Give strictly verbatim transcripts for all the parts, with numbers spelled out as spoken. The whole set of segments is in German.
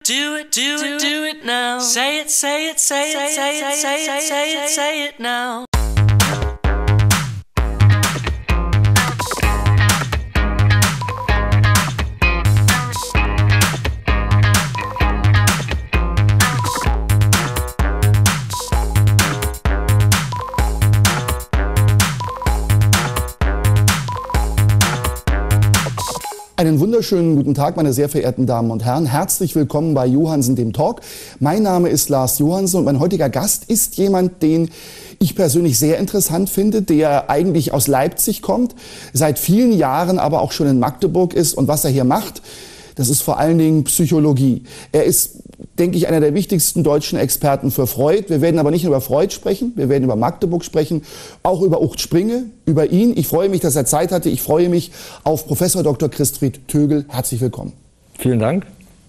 Do it, do it, do it now. Say it, say it, say it, say it, say it, say it, say it now. Einen wunderschönen guten Tag, meine sehr verehrten Damen und Herren. Herzlich willkommen bei Johannsen, dem Talk. Mein Name ist Lars Johannsen und mein heutiger Gast ist jemand, den ich persönlich sehr interessant finde, der eigentlich aus Leipzig kommt, seit vielen Jahren aber auch schon in Magdeburg ist. Und was er hier macht, das ist vor allen Dingen Psychologie. Er ist, denke ich, einer der wichtigsten deutschen Experten für Freud. Wir werden aber nicht nur über Freud sprechen, wir werden über Magdeburg sprechen, auch über Ucht Springe, über ihn. Ich freue mich, dass er Zeit hatte. Ich freue mich auf Professor Doktor Christfried Tögel. Herzlich willkommen. Vielen Dank.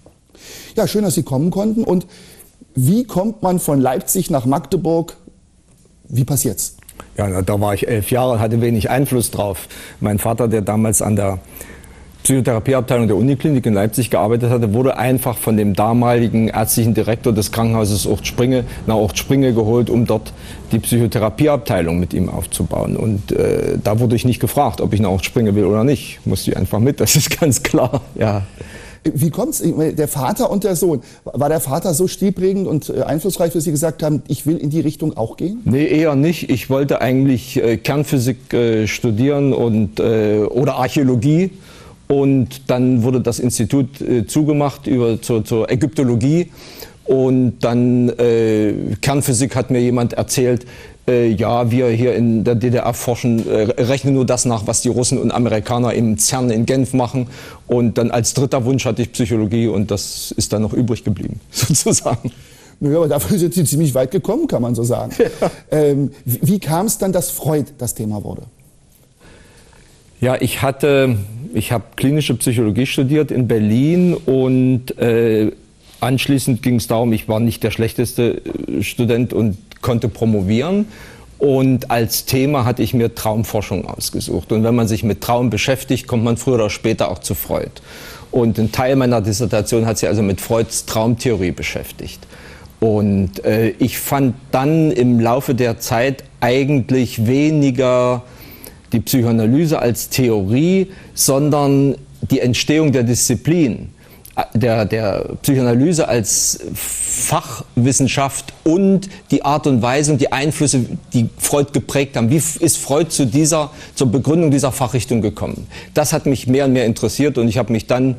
Ja, schön, dass Sie kommen konnten. Und wie kommt man von Leipzig nach Magdeburg? Wie passiert's? Ja, da war ich elf Jahre und hatte wenig Einfluss drauf. Mein Vater, der damals an der Psychotherapieabteilung der Uniklinik in Leipzig gearbeitet hatte, wurde einfach von dem damaligen ärztlichen Direktor des Krankenhauses Ucht Springe nach Ucht Springe geholt, um dort die Psychotherapieabteilung mit ihm aufzubauen. Und äh, da wurde ich nicht gefragt, ob ich nach Ucht Springe will oder nicht. Musste ich einfach mit, das ist ganz klar. Ja. Wie kommt's? Der Vater und der Sohn. War der Vater so stilprägend und einflussreich, dass Sie gesagt haben, ich will in die Richtung auch gehen? Nee, eher nicht. Ich wollte eigentlich äh, Kernphysik äh, studieren und, äh, oder Archäologie. Und dann wurde das Institut äh, zugemacht über, zur, zur Ägyptologie. Und dann äh, Kernphysik hat mir jemand erzählt, äh, ja, wir hier in der D D R forschen, äh, rechnen nur das nach, was die Russen und Amerikaner im CERN in Genf machen. Und dann als dritter Wunsch hatte ich Psychologie und das ist dann noch übrig geblieben, sozusagen. Naja, aber dafür sind Sie ziemlich weit gekommen, kann man so sagen. Ja. Ähm, wie wie kam es dann, dass Freud das Thema wurde? Ja, ich hatte, ich habe klinische Psychologie studiert in Berlin und äh, anschließend ging es darum, ich war nicht der schlechteste Student und konnte promovieren. Und als Thema hatte ich mir Traumforschung ausgesucht. Und wenn man sich mit Traum beschäftigt, kommt man früher oder später auch zu Freud. Und ein Teil meiner Dissertation hat sich also mit Freuds Traumtheorie beschäftigt. Und äh, ich fand dann im Laufe der Zeit eigentlich weniger die Psychoanalyse als Theorie, sondern die Entstehung der Disziplin, der, der Psychoanalyse als Fachwissenschaft und die Art und Weise und die Einflüsse, die Freud geprägt haben. Wie ist Freud zu dieser, zur Begründung dieser Fachrichtung gekommen? Das hat mich mehr und mehr interessiert und ich habe mich dann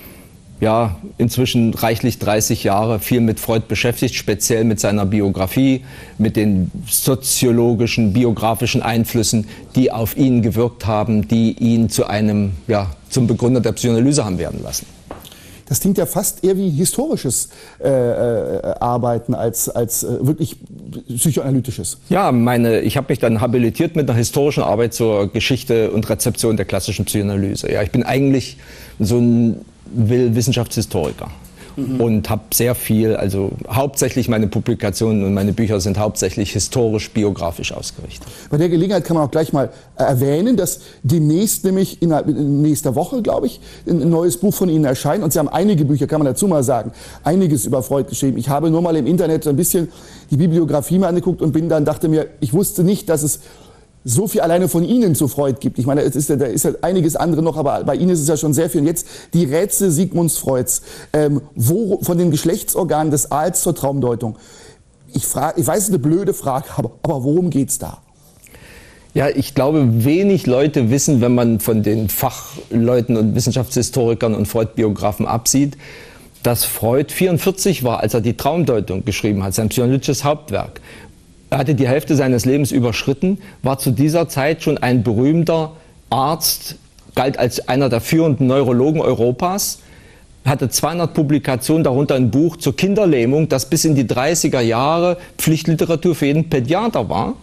ja, inzwischen reichlich dreißig Jahre viel mit Freud beschäftigt, speziell mit seiner Biografie, mit den soziologischen, biografischen Einflüssen, die auf ihn gewirkt haben, die ihn zu einem, ja, zum Begründer der Psychoanalyse haben werden lassen. Das klingt ja fast eher wie historisches äh, äh, Arbeiten als, als äh, wirklich psychoanalytisches. Ja, meine, ich habe mich dann habilitiert mit einer historischen Arbeit zur Geschichte und Rezeption der klassischen Psychoanalyse. Ja, ich bin eigentlich so ein will Wissenschaftshistoriker mhm. und habe sehr viel, also hauptsächlich meine Publikationen und meine Bücher sind hauptsächlich historisch-biografisch ausgerichtet. Bei der Gelegenheit kann man auch gleich mal erwähnen, dass demnächst, nämlich in, in nächster Woche, glaube ich, ein neues Buch von Ihnen erscheint. Und Sie haben einige Bücher, kann man dazu mal sagen, einiges über Freud geschrieben. Ich habe nur mal im Internet so ein bisschen die Bibliografie mal angeguckt und bin dann, dachte mir, ich wusste nicht, dass es so viel alleine von Ihnen zu Freud gibt. Ich meine, es ist ja, da ist ja einiges andere noch, aber bei Ihnen ist es ja schon sehr viel. Und jetzt die Rätsel Sigmunds Freuds, ähm, wo, von den Geschlechtsorganen des Aals zur Traumdeutung. Ich, frage, ich weiß, es ist eine blöde Frage, aber, aber worum geht's da? Ja, ich glaube, wenig Leute wissen, wenn man von den Fachleuten und Wissenschaftshistorikern und Freud-Biografen absieht, dass Freud vierundvierzig war, als er die Traumdeutung geschrieben hat, sein psychoanalytisches Hauptwerk. Er hatte die Hälfte seines Lebens überschritten, war zu dieser Zeit schon ein berühmter Arzt, galt als einer der führenden Neurologen Europas, hatte zweihundert Publikationen, darunter ein Buch zur Kinderlähmung, das bis in die dreißiger Jahre Pflichtliteratur für jeden Pädiater war.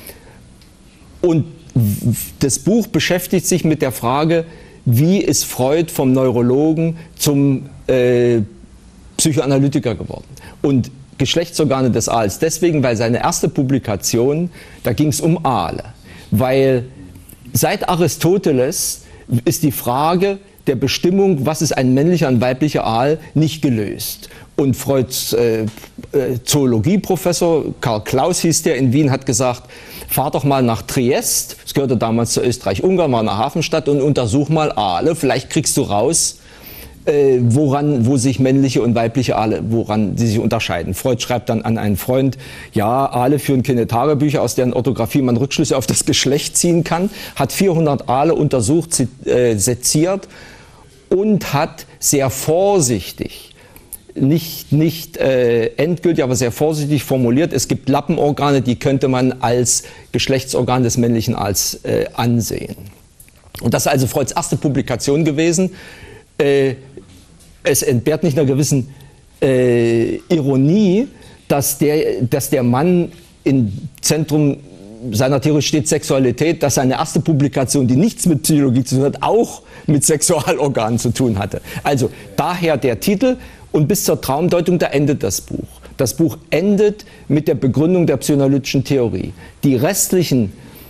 Und das Buch beschäftigt sich mit der Frage, wie ist Freud vom Neurologen zum äh, Psychoanalytiker geworden. Und Geschlechtsorgane des Aals. Deswegen, weil seine erste Publikation, da ging es um Aale. Weil seit Aristoteles ist die Frage, der Bestimmung, was ist ein männlicher und weiblicher Aal, nicht gelöst. Und Freuds äh, äh, Zoologieprofessor, Karl Klaus hieß der, in Wien, hat gesagt, fahr doch mal nach Triest, das gehörte damals zu Österreich-Ungarn, war eine Hafenstadt, und untersuch mal Aale, vielleicht kriegst du raus, äh, woran, wo sich männliche und weibliche Aale, woran sie sich unterscheiden. Freud schreibt dann an einen Freund, ja, Aale führen keine Tagebücher, aus deren Orthographie man Rückschlüsse auf das Geschlecht ziehen kann, hat vierhundert Aale untersucht, äh, seziert und hat sehr vorsichtig, nicht, nicht äh, endgültig, aber sehr vorsichtig formuliert, es gibt Lappenorgane, die könnte man als Geschlechtsorgan des männlichen Aals äh, ansehen. Und das ist also Freuds erste Publikation gewesen. Äh, es entbehrt nicht einer gewissen äh, Ironie, dass der, dass der Mann im Zentrum seiner Theorie steht, Sexualität, dass seine erste Publikation, die nichts mit Psychologie zu tun hat, auch mit Sexualorganen zu tun hatte. Also daher der Titel. Und bis zur Traumdeutung, da endet das Buch. Das Buch endet mit der Begründung der psychoanalytischen Theorie. Die restlichen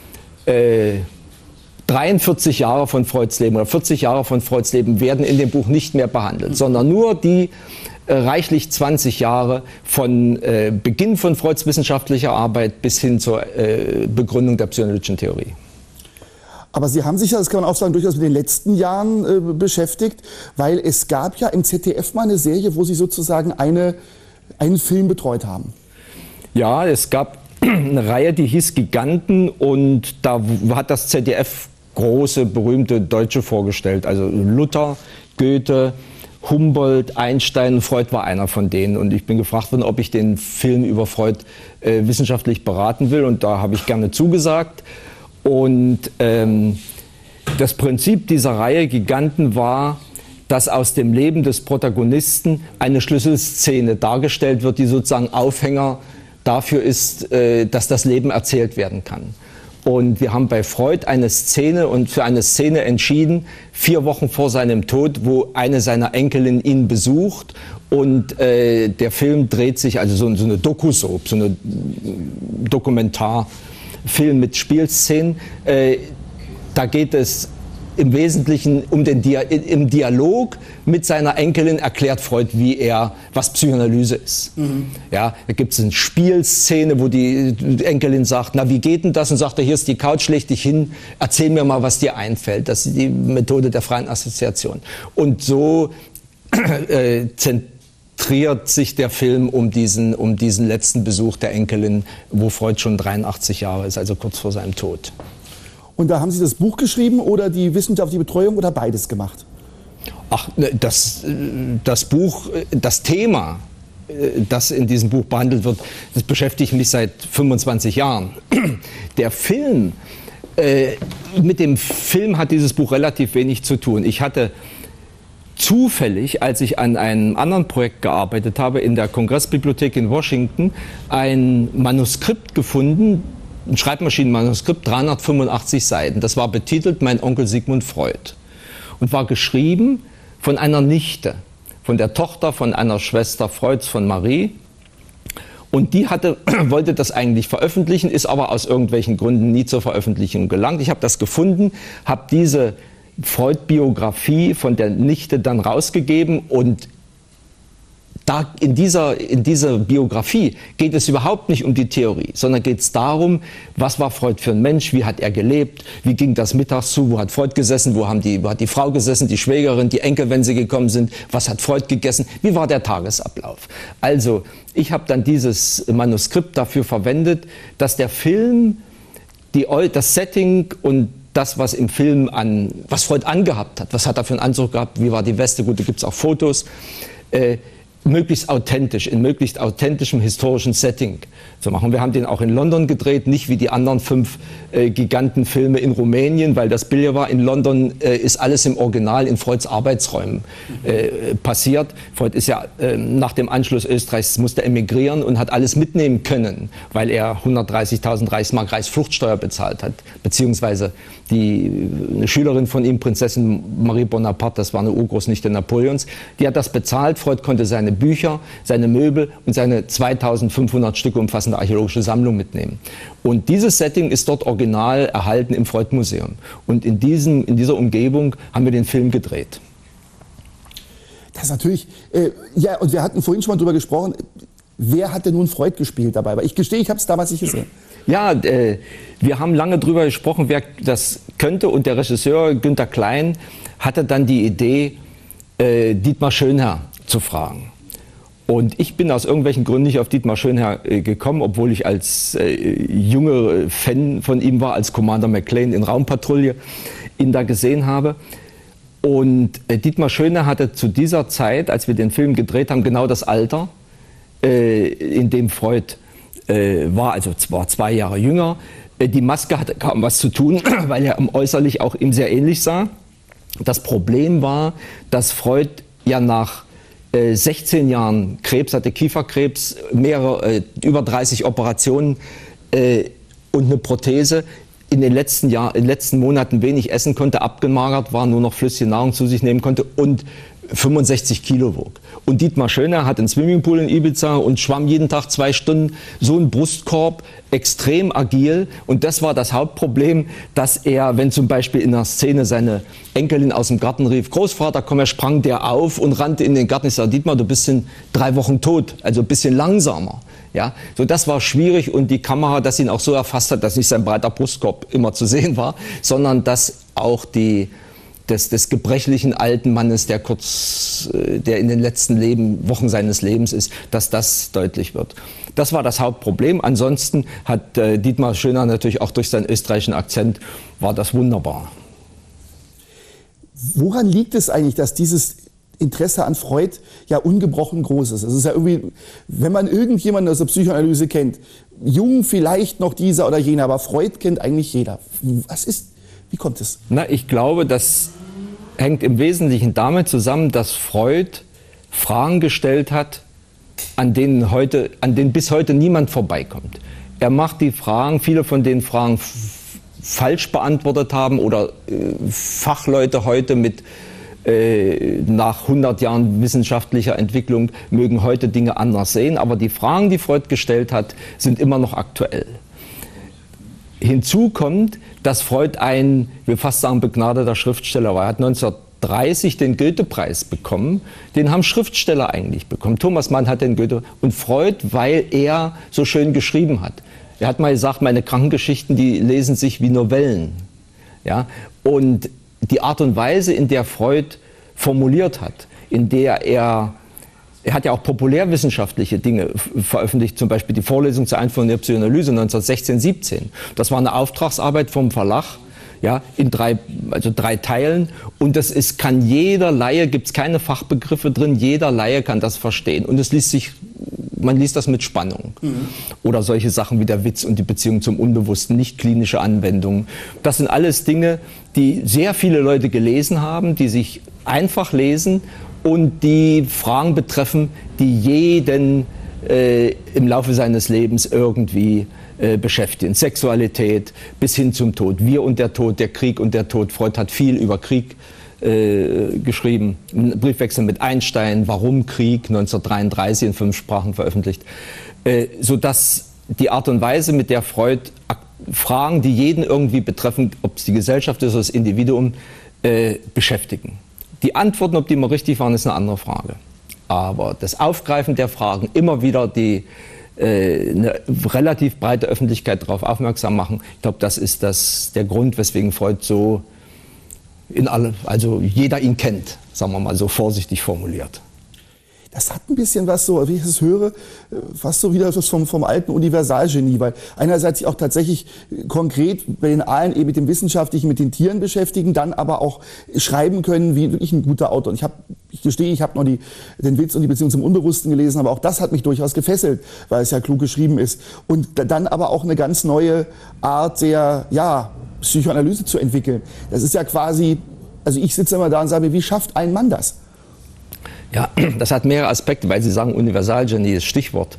äh, dreiundvierzig Jahre von Freuds Leben oder vierzig Jahre von Freuds Leben werden in dem Buch nicht mehr behandelt, sondern nur die äh, reichlich zwanzig Jahre von äh, Beginn von Freuds wissenschaftlicher Arbeit bis hin zur äh, Begründung der psychoanalytischen Theorie. Aber Sie haben sich ja, das kann man auch sagen, durchaus mit den letzten Jahren äh, beschäftigt, weil es gab ja im Z D F mal eine Serie, wo Sie sozusagen eine, einen Film betreut haben. Ja, es gab eine Reihe, die hieß Giganten, und da hat das Z D F große, berühmte Deutsche vorgestellt. Also Luther, Goethe, Humboldt, Einstein, Freud war einer von denen. Und ich bin gefragt worden, ob ich den Film über Freud äh, wissenschaftlich beraten will, und da habe ich gerne zugesagt. Und ähm, das Prinzip dieser Reihe Giganten war, dass aus dem Leben des Protagonisten eine Schlüsselszene dargestellt wird, die sozusagen Aufhänger dafür ist, äh, dass das Leben erzählt werden kann. Und wir haben bei Freud eine Szene und für eine Szene entschieden, vier Wochen vor seinem Tod, wo eine seiner Enkelin ihn besucht. Und äh, der Film dreht sich, also so, so eine Doku-Soap, so eine Dokumentar. Film mit Spielszenen. Äh, da geht es im Wesentlichen um den Dia im Dialog mit seiner Enkelin erklärt Freud, wie er, was Psychoanalyse ist. Mhm. Ja, da gibt es eine Spielszene, wo die Enkelin sagt, na, wie geht denn das? Und sagt er, hier ist die Couch, leg dich hin, erzähl mir mal, was dir einfällt. Das ist die Methode der freien Assoziation. Und so äh, zentriert sich der Film um diesen, um diesen letzten Besuch der Enkelin, wo Freud schon dreiundachtzig Jahre ist, also kurz vor seinem Tod. Und da haben Sie das Buch geschrieben oder die wissenschaftliche Betreuung oder beides gemacht? Ach, das, das Buch, das Thema, das in diesem Buch behandelt wird, das beschäftigt mich seit fünfundzwanzig Jahren. Der Film, äh, mit dem Film hat dieses Buch relativ wenig zu tun. Ich hatte zufällig, als ich an einem anderen Projekt gearbeitet habe, in der Kongressbibliothek in Washington, ein Manuskript gefunden, ein Schreibmaschinenmanuskript, dreihundertfünfundachtzig Seiten. Das war betitelt Mein Onkel Sigmund Freud und war geschrieben von einer Nichte, von der Tochter von einer Schwester Freuds, von Marie. Und die hatte, wollte das eigentlich veröffentlichen, ist aber aus irgendwelchen Gründen nie zur Veröffentlichung gelangt. Ich habe das gefunden, habe diese Freud-Biografie von der Nichte dann rausgegeben, und da in dieser, in dieser Biografie geht es überhaupt nicht um die Theorie, sondern geht es darum, was war Freud für ein Mensch, wie hat er gelebt, wie ging das mittags zu, wo hat Freud gesessen, wo, haben die, wo hat die Frau gesessen, die Schwägerin, die Enkel, wenn sie gekommen sind, was hat Freud gegessen, wie war der Tagesablauf. Also ich habe dann dieses Manuskript dafür verwendet, dass der Film, die, das Setting und das, was im Film an, was Freud angehabt hat, was hat er für einen Anzug gehabt, wie war die Weste, gut, da gibt es auch Fotos, äh, möglichst authentisch, in möglichst authentischem historischen Setting zu machen. Wir haben den auch in London gedreht, nicht wie die anderen fünf äh, Gigantenfilme in Rumänien, weil das Bilder war. In London äh, ist alles im Original in Freuds Arbeitsräumen äh, passiert. Freud ist ja äh, nach dem Anschluss Österreichs, musste emigrieren und hat alles mitnehmen können, weil er hundertdreißigtausend Reichsmark Reichsfluchtsteuer bezahlt hat, beziehungsweise die eine Schülerin von ihm, Prinzessin Marie Bonaparte, das war eine Urgroßnichte Napoleons, die hat das bezahlt. Freud konnte seine Bücher, seine Möbel und seine zweitausendfünfhundert Stücke umfassende archäologische Sammlung mitnehmen. Und dieses Setting ist dort original erhalten im Freud-Museum. Und in, diesem, in dieser Umgebung haben wir den Film gedreht. Das ist natürlich, äh, ja, und wir hatten vorhin schon mal drüber gesprochen, wer hat denn nun Freud gespielt dabei? Weil ich gestehe, ich habe es damals nicht gesehen. Ja, äh, wir haben lange drüber gesprochen, wer das könnte, und der Regisseur Günter Klein hatte dann die Idee, äh, Dietmar Schönherr zu fragen. Und ich bin aus irgendwelchen Gründen nicht auf Dietmar Schönherr äh, gekommen, obwohl ich als äh, junger Fan von ihm war, als Commander McLean in Raumpatrouille ihn da gesehen habe. Und äh, Dietmar Schönherr hatte zu dieser Zeit, als wir den Film gedreht haben, genau das Alter, äh, in dem Freud äh, war, also zwar zwei Jahre jünger. Äh, die Maske hatte kaum was zu tun, weil er äußerlich auch ihm sehr ähnlich sah. Das Problem war, dass Freud ja nach äh, sechzehn Jahren Krebs hatte, Kieferkrebs, mehrere, äh, über dreißig Operationen äh, und eine Prothese, in den letzten Jahr, in den letzten Monaten wenig essen konnte, abgemagert war, nur noch flüssige Nahrung zu sich nehmen konnte und fünfundsechzig Kilo wog. Und Dietmar Schönherr hat einen Swimmingpool in Ibiza und schwamm jeden Tag zwei Stunden, so einen Brustkorb, extrem agil. Und das war das Hauptproblem, dass er, wenn zum Beispiel in einer Szene seine Enkelin aus dem Garten rief, Großvater, komm, er sprang der auf und rannte in den Garten. Ich sage, Dietmar, du bist in drei Wochen tot, also ein bisschen langsamer. Ja, so das war schwierig, und die Kamera, dass ihn auch so erfasst hat, dass nicht sein breiter Brustkorb immer zu sehen war, sondern dass auch die, des, des gebrechlichen alten Mannes, der kurz, der in den letzten Leben, Wochen seines Lebens ist, dass das deutlich wird. Das war das Hauptproblem. Ansonsten hat äh, Dietmar Schönherr natürlich auch durch seinen österreichischen Akzent, war das wunderbar. Woran liegt es eigentlich, dass dieses Interesse an Freud ja ungebrochen groß ist? Es ist ja irgendwie, wenn man irgendjemanden aus der Psychoanalyse kennt, jung vielleicht noch dieser oder jener, aber Freud kennt eigentlich jeder. Was ist, wie kommt es? Na, ich glaube, das hängt im Wesentlichen damit zusammen, dass Freud Fragen gestellt hat, an denen heute, an denen bis heute niemand vorbeikommt. Er macht die Fragen, viele von den Fragen falsch beantwortet haben oder äh, Fachleute heute mit nach hundert Jahren wissenschaftlicher Entwicklung mögen heute Dinge anders sehen, aber die Fragen, die Freud gestellt hat, sind immer noch aktuell. Hinzu kommt, dass Freud ein, ich will fast sagen, begnadeter Schriftsteller war. Er hat neunzehnhundertdreißig den Goethe-Preis bekommen. Den haben Schriftsteller eigentlich bekommen. Thomas Mann hat den Goethe und Freud, weil er so schön geschrieben hat. Er hat mal gesagt, meine Krankengeschichten, die lesen sich wie Novellen. Ja? Und die Art und Weise, in der Freud formuliert hat, in der er, er hat ja auch populärwissenschaftliche Dinge veröffentlicht, zum Beispiel die Vorlesung zur Einführung der Psychoanalyse neunzehnhundertsechzehn siebzehn. Das war eine Auftragsarbeit vom Verlag, ja, in drei, also drei Teilen, und das ist, kann jeder Laie, gibt es keine Fachbegriffe drin, jeder Laie kann das verstehen, und es liest sich, man liest das mit Spannung. Mhm. Oder solche Sachen wie der Witz und die Beziehung zum Unbewussten, nicht klinische Anwendungen. Das sind alles Dinge, die sehr viele Leute gelesen haben, die sich einfach lesen und die Fragen betreffen, die jeden äh, im Laufe seines Lebens irgendwie äh, beschäftigen. Sexualität bis hin zum Tod. Wir und der Tod, der Krieg und der Tod. Freud hat viel über Krieg äh, geschrieben. Ein Briefwechsel mit Einstein, Warum Krieg, neunzehnhundertdreiunddreißig in fünf Sprachen veröffentlicht. Äh, sodass die Art und Weise, mit der Freud Fragen, die jeden irgendwie betreffen, ob es die Gesellschaft ist oder das Individuum, äh, beschäftigen. Die Antworten, ob die immer richtig waren, ist eine andere Frage. Aber das Aufgreifen der Fragen, immer wieder die, äh, eine relativ breite Öffentlichkeit darauf aufmerksam machen, ich glaube, das ist das, der Grund, weswegen Freud so in alle, also jeder ihn kennt, sagen wir mal so vorsichtig formuliert. Das hat ein bisschen was so, wie ich es höre, fast so wieder was vom, vom alten Universalgenie, weil einerseits sich auch tatsächlich konkret bei den allen eben mit dem Wissenschaftlichen, mit den Tieren beschäftigen, dann aber auch schreiben können wie wirklich ein guter Autor. Und ich habe, ich gestehe, ich habe noch die, den Witz und die Beziehung zum Unbewussten gelesen, aber auch das hat mich durchaus gefesselt, weil es ja klug geschrieben ist. Und dann aber auch eine ganz neue Art der, ja, Psychoanalyse zu entwickeln. Das ist ja quasi, also ich sitze immer da und sage mir, wie schafft ein Mann das? Ja, das hat mehrere Aspekte, weil Sie sagen, Universalgenie ist Stichwort.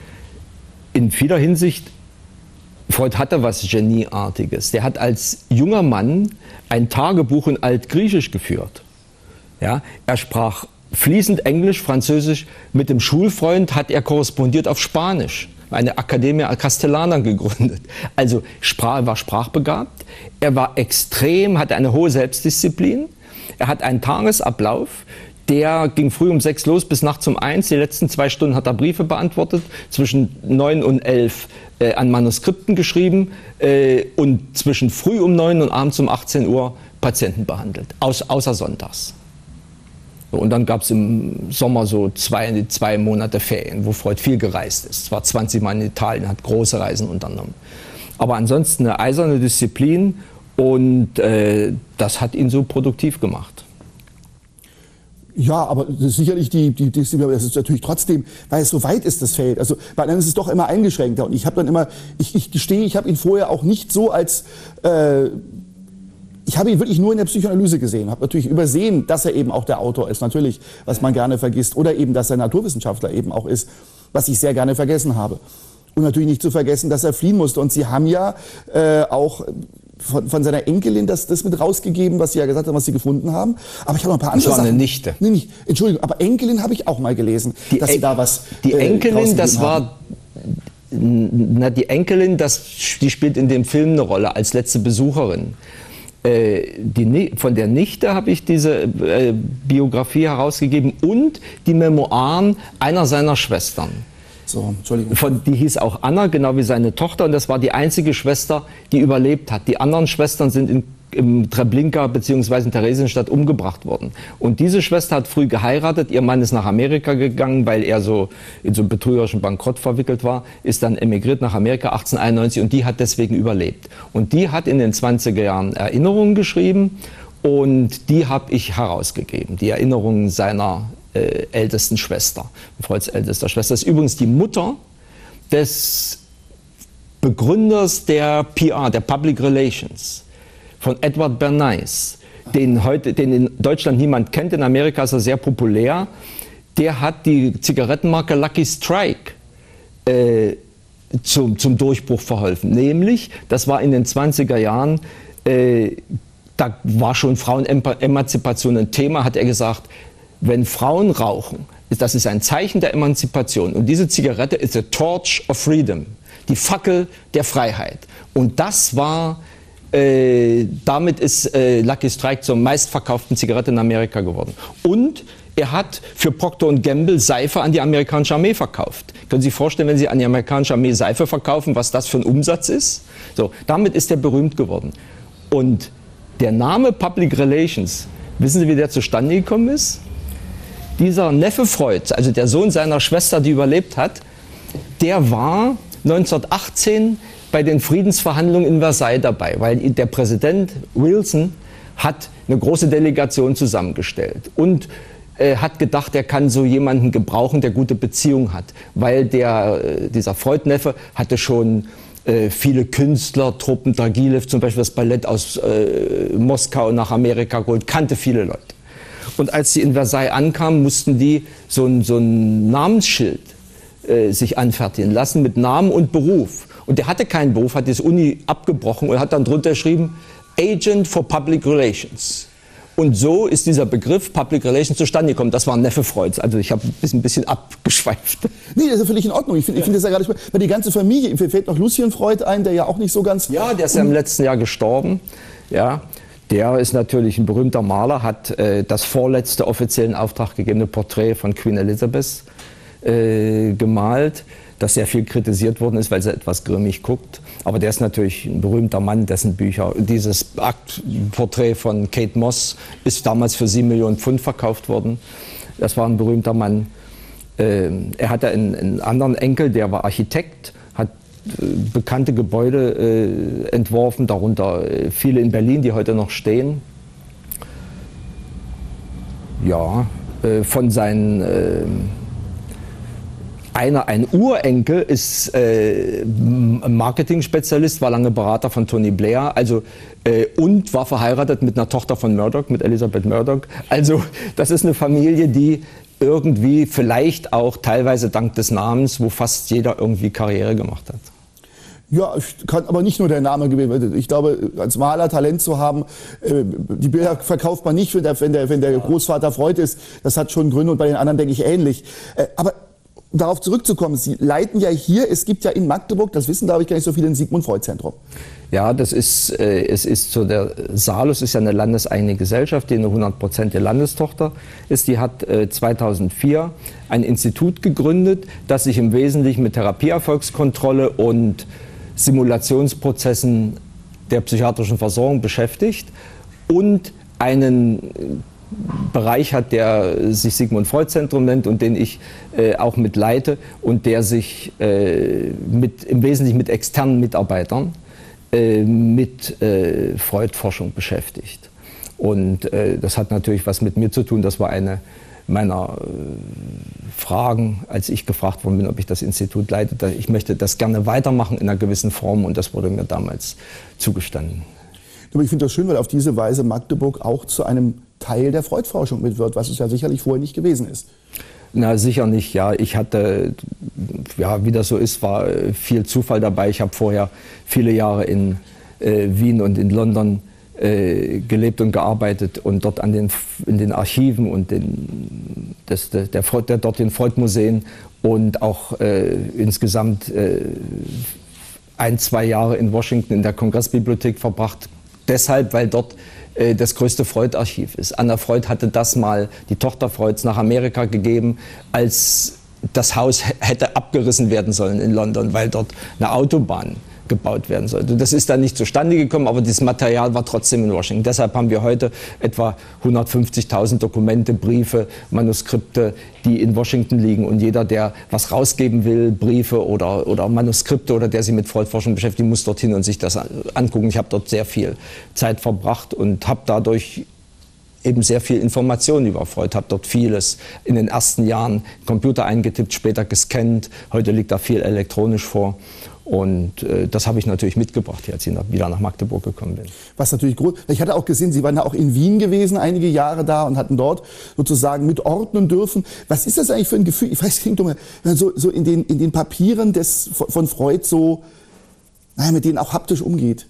In vieler Hinsicht, Freud hatte was Genieartiges. Der hat als junger Mann ein Tagebuch in Altgriechisch geführt. Ja, er sprach fließend Englisch, Französisch. Mit dem Schulfreund hat er korrespondiert auf Spanisch. Eine Academia Castellana gegründet. Also Sprach, war sprachbegabt. Er war extrem, hatte eine hohe Selbstdisziplin. Er hat einen Tagesablauf, der ging früh um sechs los bis nachts um eins. Die letzten zwei Stunden hat er Briefe beantwortet, zwischen neun und elf äh, an Manuskripten geschrieben äh, und zwischen früh um neun und abends um achtzehn Uhr Patienten behandelt, aus, außer sonntags. Und dann gab es im Sommer so zwei, zwei Monate Ferien, wo Freud viel gereist ist. Es war zwanzig Mal in Italien, hat große Reisen unternommen. Aber ansonsten eine eiserne Disziplin und äh, das hat ihn so produktiv gemacht. Ja, aber das ist sicherlich die, die, die, das ist natürlich trotzdem, weil es so weit ist, das Feld. Also, weil dann ist es doch immer eingeschränkter. Und ich habe dann immer, ich, ich gestehe, ich habe ihn vorher auch nicht so als, äh, ich habe ihn wirklich nur in der Psychoanalyse gesehen, habe natürlich übersehen, dass er eben auch der Autor ist, natürlich, was man gerne vergisst, oder eben, dass er Naturwissenschaftler eben auch ist, was ich sehr gerne vergessen habe. Und natürlich nicht zu vergessen, dass er fliehen musste. Und Sie haben ja äh, auch von, von seiner Enkelin das, das mit rausgegeben, was Sie ja gesagt haben, was Sie gefunden haben. Aber ich habe noch ein paar andere Sachen. Das war Sachen. eine Nichte. Nee, nicht, Entschuldigung, aber Enkelin habe ich auch mal gelesen, die dass Sie da was Die Enkelin, äh, das war... Na, die Enkelin, das, die spielt in dem Film eine Rolle als letzte Besucherin. Äh, die, von der Nichte habe ich diese äh, Biografie herausgegeben und die Memoiren einer seiner Schwestern. So, Entschuldigung. Von, die hieß auch Anna, genau wie seine Tochter, und das war die einzige Schwester, die überlebt hat. Die anderen Schwestern sind in, im Treblinka bzw. in Theresienstadt umgebracht worden. Und diese Schwester hat früh geheiratet, ihr Mann ist nach Amerika gegangen, weil er so in so einen betrügerischen Bankrott verwickelt war, ist dann emigriert nach Amerika achtzehnhunderteinundneunzig und die hat deswegen überlebt. Und die hat in den zwanziger Jahren Erinnerungen geschrieben und die habe ich herausgegeben, die Erinnerungen seiner Äh, ältesten Schwester, Freuds ältester Schwester. Das ist übrigens die Mutter des Begründers der P R, der Public Relations, von Edward Bernays, den, heute, den in Deutschland niemand kennt, in Amerika ist er sehr populär. Der hat die Zigarettenmarke Lucky Strike äh, zum, zum Durchbruch verholfen. Nämlich, das war in den zwanziger Jahren, äh, da war schon Frauenemanzipation ein Thema, hat er gesagt, wenn Frauen rauchen, das ist ein Zeichen der Emanzipation. Und diese Zigarette ist the torch of freedom, die Fackel der Freiheit. Und das war, äh, damit ist äh, Lucky Strike zur meistverkauften Zigarette in Amerika geworden. Und er hat für Procter und Gamble Seife an die amerikanische Armee verkauft. Können Sie sich vorstellen, wenn Sie an die amerikanische Armee Seife verkaufen, was das für ein Umsatz ist? So, damit ist er berühmt geworden. Und der Name Public Relations, wissen Sie, wie der zustande gekommen ist? Dieser Neffe Freuds, also der Sohn seiner Schwester, die überlebt hat, der war neunzehnhundertachtzehn bei den Friedensverhandlungen in Versailles dabei, weil der Präsident Wilson hat eine große Delegation zusammengestellt und äh, hat gedacht, er kann so jemanden gebrauchen, der gute Beziehungen hat, weil der, äh, dieser Freud-Neffe hatte schon äh, viele Künstler, Truppen, Dragilev, zum Beispiel das Ballett aus äh, Moskau nach Amerika geholt, kannte viele Leute. Und als sie in Versailles ankamen, mussten die so ein, so ein Namensschild äh, sich anfertigen lassen mit Namen und Beruf. Und der hatte keinen Beruf, hat die Uni abgebrochen und hat dann drunter geschrieben, Agent for Public Relations. Und so ist dieser Begriff Public Relations zustande gekommen. Das war ein Neffe Freuds. Also ich habe ein bisschen abgeschweift. Nee, das ist ja völlig in Ordnung. Ich finde ja. find das ja gerade spannend. Weil die ganze Familie, mir fällt noch Lucien Freud ein, der ja auch nicht so ganz... Ja, der ist ja im letzten Jahr gestorben. Ja. Der ist natürlich ein berühmter Maler, hat äh, das vorletzte offiziellen Auftrag gegebene Porträt von Queen Elizabeth äh, gemalt, das sehr viel kritisiert worden ist, weil sie etwas grimmig guckt. Aber der ist natürlich ein berühmter Mann, dessen Bücher. Dieses Akt, Porträt von Kate Moss ist damals für sieben Millionen Pfund verkauft worden. Das war ein berühmter Mann. Äh, er hatte einen, einen anderen Enkel, der war Architekt, hat bekannte Gebäude äh, entworfen, darunter äh, viele in Berlin, die heute noch stehen. Ja, äh, von seinen äh, einer, ein Urenkel ist äh, Marketing-Spezialist, war lange Berater von Tony Blair, also äh, und war verheiratet mit einer Tochter von Murdoch, mit Elizabeth Murdoch. Also das ist eine Familie, die irgendwie vielleicht auch teilweise dank des Namens, wo fast jeder irgendwie Karriere gemacht hat. Ja, kann aber nicht nur der Name gewesen werden. Ich glaube, als Maler Talent zu haben, äh, die Bilder verkauft man nicht, wenn der, wenn der, wenn der Großvater Freud ist. Das hat schon Gründe und bei den anderen denke ich ähnlich. Äh, aber darauf zurückzukommen, Sie leiten ja hier, es gibt ja in Magdeburg, das wissen glaube ich gar nicht so viele, ein Sigmund-Freud-Zentrum. Ja, das ist, äh, es ist so, der Salus ist ja eine landeseigene Gesellschaft, die eine hundertprozentige Landestochter ist. Die hat äh, zweitausendvier ein Institut gegründet, das sich im Wesentlichen mit Therapieerfolgskontrolle und Simulationsprozessen der psychiatrischen Versorgung beschäftigt und einen Bereich hat, der sich Sigmund-Freud-Zentrum nennt und den ich äh, auch mitleite und der sich äh, mit, im Wesentlichen mit externen Mitarbeitern äh, mit äh, Freud-Forschung beschäftigt. Und äh, das hat natürlich was mit mir zu tun. Das war eine meiner äh, Fragen, als ich gefragt worden bin, ob ich das Institut leite. Ich möchte das gerne weitermachen in einer gewissen Form und das wurde mir damals zugestanden. Aber ich finde das schön, weil auf diese Weise Magdeburg auch zu einem Teil der Freud-Forschung mit wird, was es ja sicherlich vorher nicht gewesen ist. Na, sicher nicht, ja. Ich hatte, ja, wie das so ist, war viel Zufall dabei. Ich habe vorher viele Jahre in äh, Wien und in London äh, gelebt und gearbeitet und dort an den, in den Archiven und den, des, der, der, der dortigen Freud-Museen und auch äh, insgesamt äh, ein, zwei Jahre in Washington in der Kongressbibliothek verbracht. Deshalb, weil dort äh, das größte Freud-Archiv ist. Anna Freud hatte das mal, die Tochter Freuds, nach Amerika gegeben, als das Haus hätte abgerissen werden sollen in London, weil dort eine Autobahn gebaut werden sollte. Das ist dann nicht zustande gekommen, aber dieses Material war trotzdem in Washington. Deshalb haben wir heute etwa hundertfünfzigtausend Dokumente, Briefe, Manuskripte, die in Washington liegen. Und jeder, der was rausgeben will, Briefe oder, oder Manuskripte oder der sich mit Freud-Forschung beschäftigt, muss dorthin und sich das angucken. Ich habe dort sehr viel Zeit verbracht und habe dadurch eben sehr viel Informationen über Freud, habe dort vieles in den ersten Jahren Computer eingetippt, später gescannt. Heute liegt da viel elektronisch vor. Und äh, das habe ich natürlich mitgebracht, als ich wieder nach Magdeburg gekommen bin. Was natürlich groß. Ich hatte auch gesehen, Sie waren ja auch in Wien gewesen, einige Jahre da und hatten dort sozusagen mitordnen dürfen. Was ist das eigentlich für ein Gefühl? Ich weiß, es klingt dumm, wenn man so, so in den, in den Papieren des, von Freud so, naja, mit denen auch haptisch umgeht.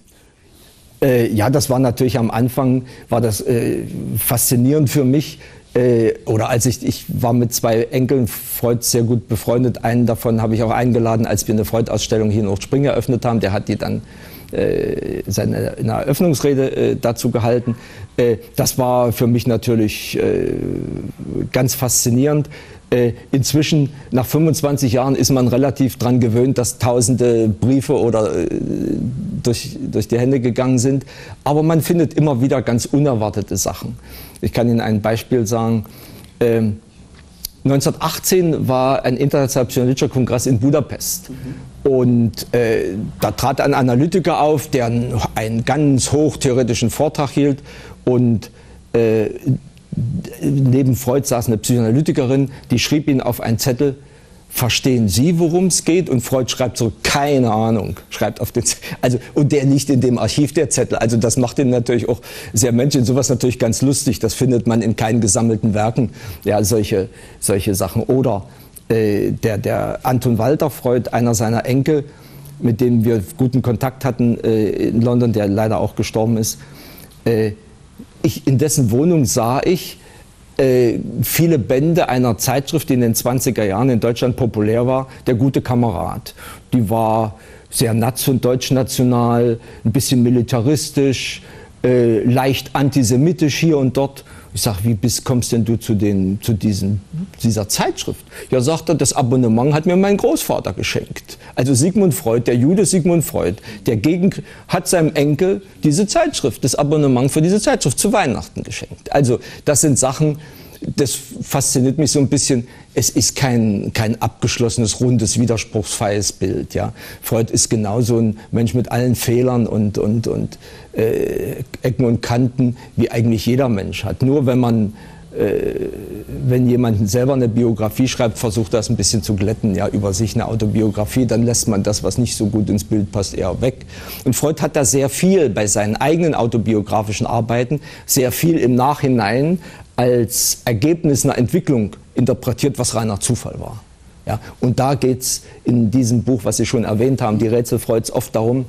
Äh, ja, das war natürlich am Anfang, war das äh, faszinierend für mich. Äh, oder als ich, ich war mit zwei Enkeln Freud sehr gut befreundet. Einen davon habe ich auch eingeladen, als wir eine Freud-Ausstellung hier in Hochspring eröffnet haben. Der hat die dann äh, seine eine Eröffnungsrede äh, dazu gehalten. Äh, das war für mich natürlich äh, ganz faszinierend. Äh, inzwischen, nach fünfundzwanzig Jahren, ist man relativ daran gewöhnt, dass tausende Briefe oder äh, durch, durch die Hände gegangen sind. Aber man findet immer wieder ganz unerwartete Sachen. Ich kann Ihnen ein Beispiel sagen. Ähm, neunzehnhundertachtzehn war ein internationaler psychoanalytischer Kongress in Budapest. Mhm. Und äh, da trat ein Analytiker auf, der einen, einen ganz hochtheoretischen Vortrag hielt. Und äh, neben Freud saß eine Psychoanalytikerin, die schrieb ihn auf einen Zettel: Verstehen Sie, worum es geht? Und Freud schreibt so: keine Ahnung, schreibt auf den Zettel. Also, und der liegt in dem Archiv, der Zettel. Also das macht ihn natürlich auch sehr menschlich. Sowas natürlich ganz lustig. Das findet man in keinen gesammelten Werken. Ja, solche, solche Sachen. Oder äh, der, der Anton Walter Freud, einer seiner Enkel, mit dem wir guten Kontakt hatten äh, in London, der leider auch gestorben ist. Äh, ich, in dessen Wohnung sah ich Äh, viele Bände einer Zeitschrift, die in den zwanziger Jahren in Deutschland populär war, Der gute Kamerad. Die war sehr nation, deutschnational, ein bisschen militaristisch, äh, leicht antisemitisch hier und dort. Ich sage, wie bist, kommst denn du zu, den, zu diesen, dieser Zeitschrift? Ja, sagt er, das Abonnement hat mir mein Großvater geschenkt. Also Sigmund Freud, der Jude Sigmund Freud, der gegen, hat seinem Enkel diese Zeitschrift, das Abonnement für diese Zeitschrift zu Weihnachten geschenkt. Also das sind Sachen, das fasziniert mich so ein bisschen. Es ist kein, kein abgeschlossenes, rundes, widerspruchsfreies Bild. Ja. Freud ist genauso ein Mensch mit allen Fehlern und, und, und äh, Ecken und Kanten, wie eigentlich jeder Mensch hat. Nur wenn man, äh, wenn jemand selber eine Biografie schreibt, versucht das ein bisschen zu glätten, ja, über sich eine Autobiografie, dann lässt man das, was nicht so gut ins Bild passt, eher weg. Und Freud hat da sehr viel bei seinen eigenen autobiografischen Arbeiten, sehr viel im Nachhinein als Ergebnis einer Entwicklung interpretiert, was reiner Zufall war. Ja? Und da geht es in diesem Buch, was Sie schon erwähnt haben, die Rätsel Freuds, oft darum,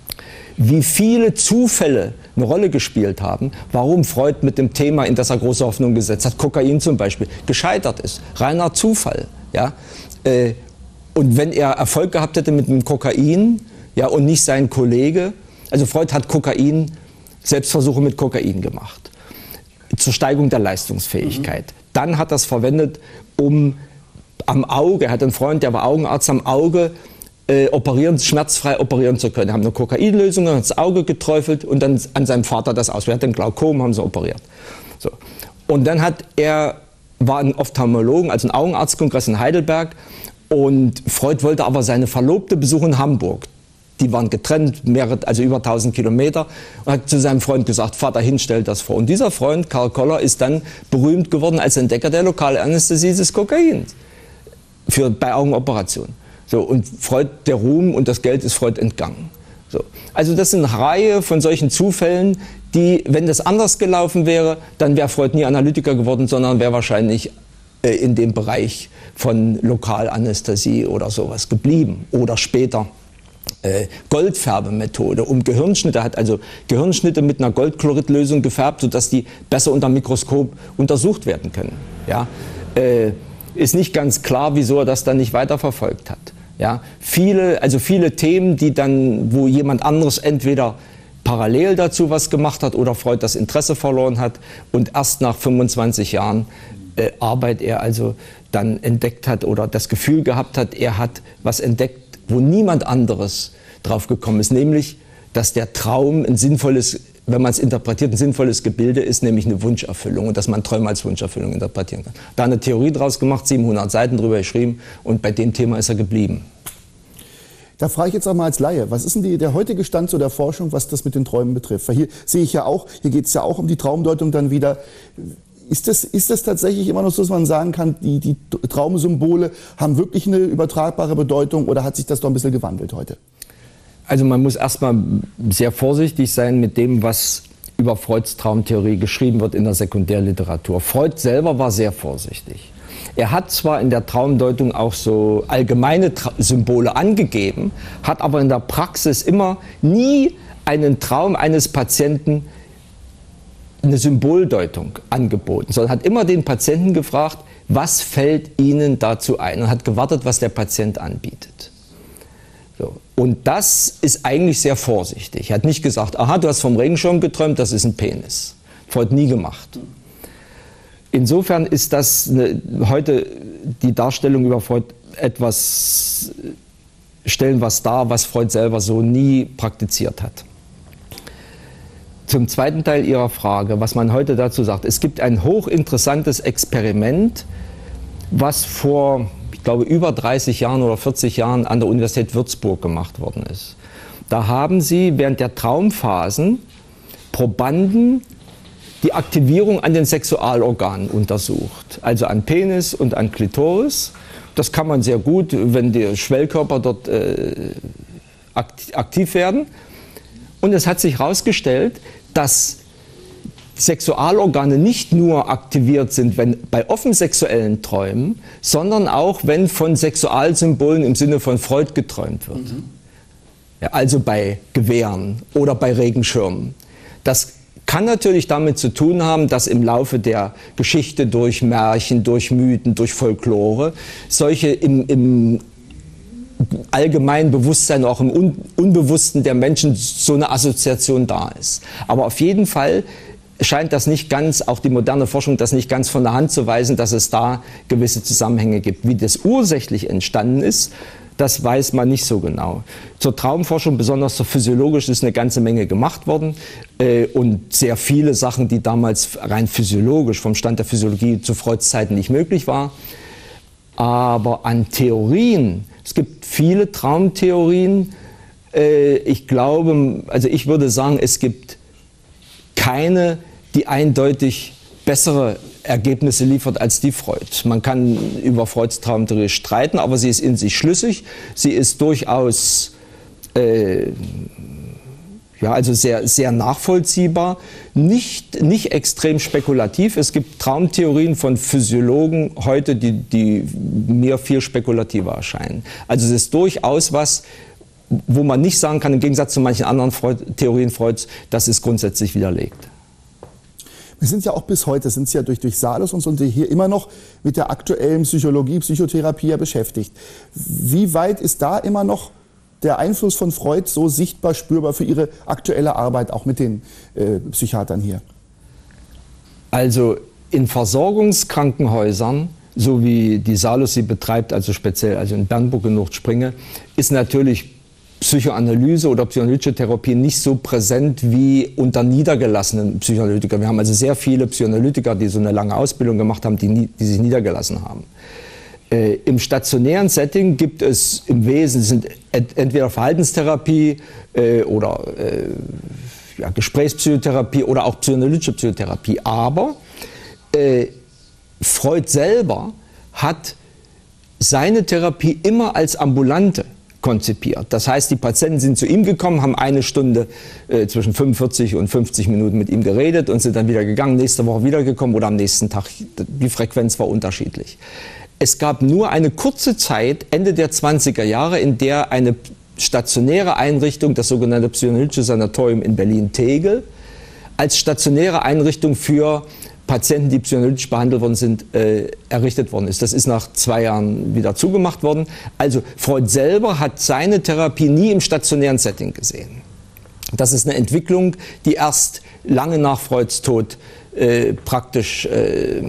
wie viele Zufälle eine Rolle gespielt haben, warum Freud mit dem Thema, in das er große Hoffnung gesetzt hat, Kokain zum Beispiel, gescheitert ist. Reiner Zufall. Ja? Äh, und wenn er Erfolg gehabt hätte mit dem Kokain, ja, und nicht sein Kollege, also Freud hat Kokain, Selbstversuche mit Kokain gemacht, zur Steigerung der Leistungsfähigkeit. Mhm. Dann hat er es verwendet, um am Auge, er hat einen Freund, der war Augenarzt, am Auge äh, operieren, schmerzfrei operieren zu können. Haben eine Kokainlösung ins Auge geträufelt und dann an seinem Vater das aus. Er hat den Glaukom, haben sie operiert. So. Und dann hat er, war ein Ophthalmologen, also ein Augenarztkongress in Heidelberg, und Freud wollte aber seine Verlobte besuchen in Hamburg. Die waren getrennt, mehrere, also über tausend Kilometer, und hat zu seinem Freund gesagt, fahr dahin, stell das vor. Und dieser Freund, Karl Koller, ist dann berühmt geworden als Entdecker der Lokalanästhesie des Kokains für, bei Augenoperationen. So, und Freud, der Ruhm und das Geld ist Freud entgangen. So. Also das sind eine Reihe von solchen Zufällen, die, wenn das anders gelaufen wäre, dann wäre Freud nie Analytiker geworden, sondern wäre wahrscheinlich äh, in dem Bereich von Lokalanästhesie oder sowas geblieben. Oder später äh, Goldfärbemethode, um Gehirnschnitte, hat also Gehirnschnitte mit einer Goldchloridlösung gefärbt, sodass die besser unter dem Mikroskop untersucht werden können. Ja? Äh, ist nicht ganz klar, wieso er das dann nicht weiterverfolgt hat. Ja? Viele, also viele Themen, die dann, wo jemand anderes entweder parallel dazu was gemacht hat oder Freud das Interesse verloren hat und erst nach fünfundzwanzig Jahren äh, Arbeit er also dann entdeckt hat oder das Gefühl gehabt hat, er hat was entdeckt, wo niemand anderes drauf gekommen ist, nämlich, dass der Traum ein sinnvolles, wenn man es interpretiert, ein sinnvolles Gebilde ist, nämlich eine Wunscherfüllung und dass man Träume als Wunscherfüllung interpretieren kann. Da eine Theorie draus gemacht, siebenhundert Seiten drüber geschrieben und bei dem Thema ist er geblieben. Da frage ich jetzt auch mal als Laie, was ist denn die, der heutige Stand so der Forschung, was das mit den Träumen betrifft? Weil hier sehe ich ja auch, hier geht es ja auch um die Traumdeutung dann wieder. Ist das, ist das tatsächlich immer noch so, dass man sagen kann, die, die Traumsymbole haben wirklich eine übertragbare Bedeutung oder hat sich das doch ein bisschen gewandelt heute? Also man muss erstmal sehr vorsichtig sein mit dem, was über Freuds Traumtheorie geschrieben wird in der Sekundärliteratur. Freud selber war sehr vorsichtig. Er hat zwar in der Traumdeutung auch so allgemeine Tra- Symbole angegeben, hat aber in der Praxis immer nie einen Traum eines Patienten eine Symboldeutung angeboten, sondern hat immer den Patienten gefragt, was fällt Ihnen dazu ein, und hat gewartet, was der Patient anbietet. So. Und das ist eigentlich sehr vorsichtig. Er hat nicht gesagt, aha, du hast vom Regenschirm geträumt, das ist ein Penis. Freud nie gemacht. Insofern ist das eine, heute die Darstellung über Freud etwas, stellen was dar, was Freud selber so nie praktiziert hat. Zum zweiten Teil Ihrer Frage, was man heute dazu sagt. Es gibt ein hochinteressantes Experiment, was vor, ich glaube, über dreißig Jahren oder vierzig Jahren an der Universität Würzburg gemacht worden ist. Da haben sie während der Traumphasen Probanden die Aktivierung an den Sexualorganen untersucht, also an Penis und an Klitoris. Das kann man sehr gut, wenn die Schwellkörper dort äh, aktiv werden. Und es hat sich herausgestellt, dass Sexualorgane nicht nur aktiviert sind, wenn bei offen sexuellen Träumen, sondern auch, wenn von Sexualsymbolen im Sinne von Freud geträumt wird. Mhm. Ja, also bei Gewehren oder bei Regenschirmen. Das kann natürlich damit zu tun haben, dass im Laufe der Geschichte durch Märchen, durch Mythen, durch Folklore solche im, im allgemeinen Bewusstsein, auch im Un Unbewussten der Menschen so eine Assoziation da ist. Aber auf jeden Fall scheint das nicht ganz, auch die moderne Forschung, das nicht ganz von der Hand zu weisen, dass es da gewisse Zusammenhänge gibt. Wie das ursächlich entstanden ist, das weiß man nicht so genau. Zur Traumforschung, besonders zur physiologischen, ist eine ganze Menge gemacht worden. Äh, und sehr viele Sachen, die damals rein physiologisch vom Stand der Physiologie zu Freuds Zeiten nicht möglich war. Aber an Theorien, es gibt viele Traumtheorien. Äh, ich glaube, also ich würde sagen, es gibt keine, die eindeutig bessere Ergebnisse liefert als die Freud. Man kann über Freuds Traumtheorie streiten, aber sie ist in sich schlüssig. Sie ist durchaus äh, Ja, also sehr, sehr nachvollziehbar, nicht, nicht extrem spekulativ. Es gibt Traumtheorien von Physiologen heute, die, die mir viel spekulativer erscheinen. Also es ist durchaus was, wo man nicht sagen kann, im Gegensatz zu manchen anderen Freud, Theorien Freuds, das ist grundsätzlich widerlegt. Wir sind ja auch bis heute, sind ja durch, durch Salus und so und hier immer noch mit der aktuellen Psychologie, Psychotherapie ja beschäftigt. Wie weit ist da immer noch der Einfluss von Freud so sichtbar, spürbar für Ihre aktuelle Arbeit, auch mit den äh, Psychiatern hier? Also in Versorgungskrankenhäusern, so wie die Salus sie betreibt, also speziell also in Bernburg in Nordspringe, ist natürlich Psychoanalyse oder psychoanalytische Therapie nicht so präsent wie unter niedergelassenen Psychoanalytikern. Wir haben also sehr viele Psychoanalytiker, die so eine lange Ausbildung gemacht haben, die, nie, die sich niedergelassen haben. Äh, Im stationären Setting gibt es im Wesentlichen ent entweder Verhaltenstherapie äh, oder äh, ja, Gesprächspsychotherapie oder auch psychoanalytische Psychotherapie. Aber äh, Freud selber hat seine Therapie immer als ambulante konzipiert. Das heißt, die Patienten sind zu ihm gekommen, haben eine Stunde äh, zwischen fünfundvierzig und fünfzig Minuten mit ihm geredet und sind dann wieder gegangen, nächste Woche wiedergekommen oder am nächsten Tag. Die Frequenz war unterschiedlich. Es gab nur eine kurze Zeit, Ende der zwanziger Jahre, in der eine stationäre Einrichtung, das sogenannte Psychoanalytische Sanatorium in Berlin-Tegel, als stationäre Einrichtung für Patienten, die psychoanalytisch behandelt worden sind, äh, errichtet worden ist. Das ist nach zwei Jahren wieder zugemacht worden. Also Freud selber hat seine Therapie nie im stationären Setting gesehen. Das ist eine Entwicklung, die erst lange nach Freuds Tod äh, praktisch äh,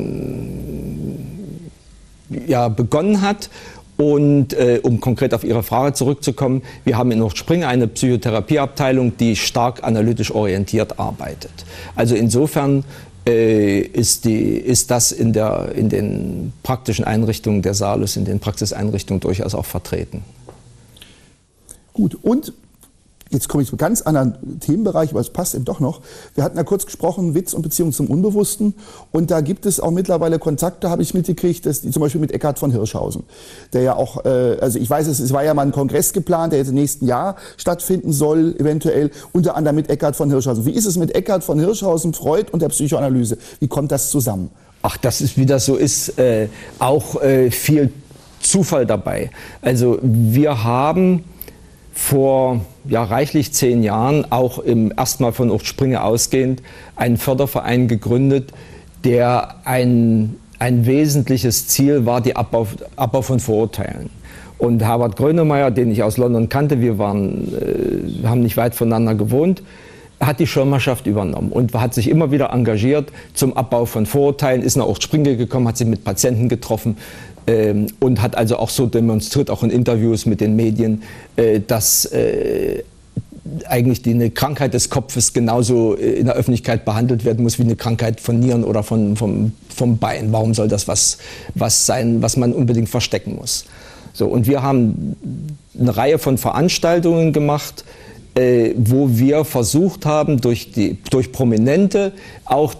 ja, begonnen hat. Und äh, um konkret auf Ihre Frage zurückzukommen, wir haben in Nordspringe eine Psychotherapieabteilung, die stark analytisch orientiert arbeitet. Also insofern äh, ist, die, ist das in, der, in den praktischen Einrichtungen der Salus, in den Praxiseinrichtungen durchaus auch vertreten. Gut, und jetzt komme ich zu einem ganz anderen Themenbereich, aber es passt eben doch noch. Wir hatten ja kurz gesprochen, Witz und Beziehung zum Unbewussten. Und da gibt es auch mittlerweile Kontakte, habe ich mitgekriegt, dass die, zum Beispiel mit Eckhard von Hirschhausen, der ja auch, äh, also ich weiß, es, es war ja mal ein Kongress geplant, der jetzt im nächsten Jahr stattfinden soll, eventuell, unter anderem mit Eckhard von Hirschhausen. Wie ist es mit Eckhard von Hirschhausen, Freud und der Psychoanalyse? Wie kommt das zusammen? Ach, das ist, wie das so ist, äh, auch äh, viel Zufall dabei. Also wir haben vor ja, reichlich zehn Jahren, auch im erstmal von Nordspringe ausgehend, einen Förderverein gegründet, der ein, ein wesentliches Ziel war, die Abbau, Abbau von Vorurteilen. Und Herbert Grönemeyer, den ich aus London kannte, wir waren, äh, haben nicht weit voneinander gewohnt, hat die Schirmherrschaft übernommen und hat sich immer wieder engagiert zum Abbau von Vorurteilen, ist nach Nordspringe gekommen, hat sich mit Patienten getroffen, Ähm, und hat also auch so demonstriert, auch in Interviews mit den Medien, äh, dass äh, eigentlich die, eine Krankheit des Kopfes genauso in der Öffentlichkeit behandelt werden muss wie eine Krankheit von Nieren oder von, vom, vom Bein. Warum soll das was, was sein, was man unbedingt verstecken muss? So, und wir haben eine Reihe von Veranstaltungen gemacht, äh, wo wir versucht haben, durch, die, durch Prominente auch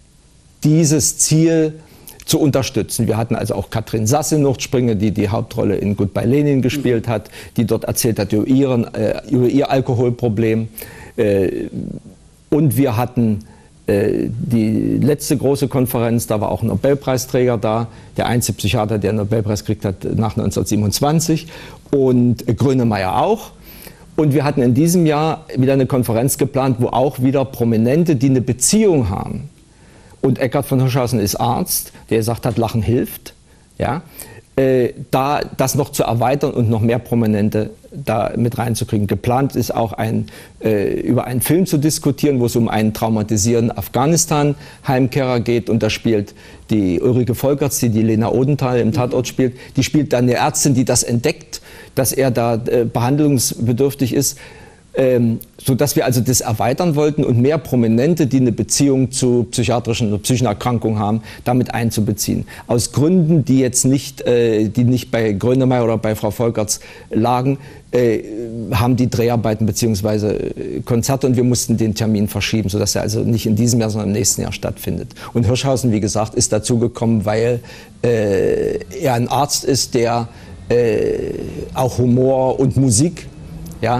dieses Ziel zu unterstützen. Wir hatten also auch Katrin Sass in Nordspringe, die die Hauptrolle in Goodbye Lenin gespielt hat, die dort erzählt hat über, ihren, äh, über ihr Alkoholproblem. Äh, und wir hatten äh, die letzte große Konferenz, da war auch ein Nobelpreisträger da, der einzige Psychiater, der einen Nobelpreis gekriegt hat nach neunzehnhundertsiebenundzwanzig, und äh, Grönemeyer auch. Und wir hatten in diesem Jahr wieder eine Konferenz geplant, wo auch wieder Prominente, die eine Beziehung haben. Und Eckhard von Hirschhausen ist Arzt, der gesagt hat, Lachen hilft, ja, äh, da das noch zu erweitern und noch mehr Prominente da mit reinzukriegen. Geplant ist auch ein, äh, über einen Film zu diskutieren, wo es um einen traumatisierten Afghanistan-Heimkehrer geht, und da spielt die Ulrike Volkerts, die die Lena Odenthal im Tatort spielt, die spielt dann eine Ärztin, die das entdeckt, dass er da äh, behandlungsbedürftig ist. Ähm, so dass wir also das erweitern wollten und mehr Prominente, die eine Beziehung zu psychiatrischen oder psychischen Erkrankungen haben, damit einzubeziehen. Aus Gründen, die jetzt nicht, äh, die nicht bei Grönemeyer oder bei Frau Volkerts lagen, äh, haben die Dreharbeiten bzw. Konzerte, und wir mussten den Termin verschieben, sodass er also nicht in diesem Jahr, sondern im nächsten Jahr stattfindet. Und Hirschhausen, wie gesagt, ist dazugekommen, weil äh, er ein Arzt ist, der äh, auch Humor und Musik, ja,